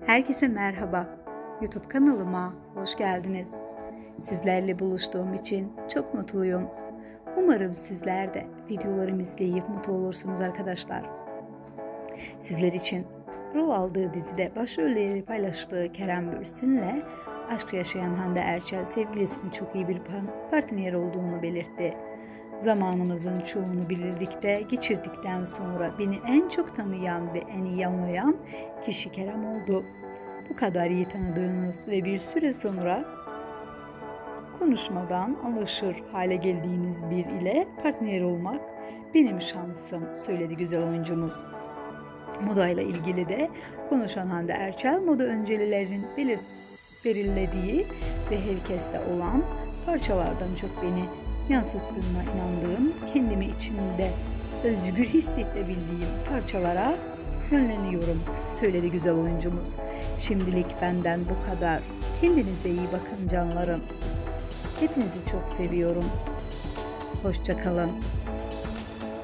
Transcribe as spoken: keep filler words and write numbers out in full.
Herkese merhaba. YouTube kanalıma hoş geldiniz. Sizlerle buluştuğum için çok mutluyum. Umarım sizler de videolarımı izleyip mutlu olursunuz arkadaşlar. Sizler için rol aldığı dizide başrolleri paylaştığı Kerem Bürsin'le aşk yaşayan Hande Erçel sevgilisinin çok iyi bir partner olduğunu belirtti. Zamanımızın çoğunu birlikte geçirdikten sonra beni en çok tanıyan ve en iyi anlayan kişi Kerem oldu. Bu kadar iyi tanıdığınız ve bir süre sonra konuşmadan alışır hale geldiğiniz bir ile partner olmak benim şansım, söyledi güzel oyuncumuz. Moda ile ilgili de konuşan Hande Erçel, moda öncelilerinin belir belirlediği ve herkeste olan parçalardan çok beni yansıttığına inandığım, kendimi içinde özgür hissedebildiğim parçalara yönleniyorum, söyledi güzel oyuncumuz. Şimdilik benden bu kadar. Kendinize iyi bakın canlarım. Hepinizi çok seviyorum. Hoşça kalın.